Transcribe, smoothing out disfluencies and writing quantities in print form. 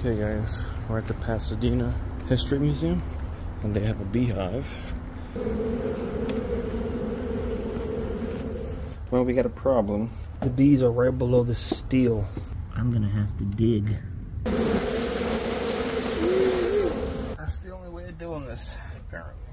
Okay guys, we're at the Pasadena History Museum and they have a beehive. Well, we got a problem. The bees are right below the steel. I'm gonna have to dig. That's the only way of doing this, apparently.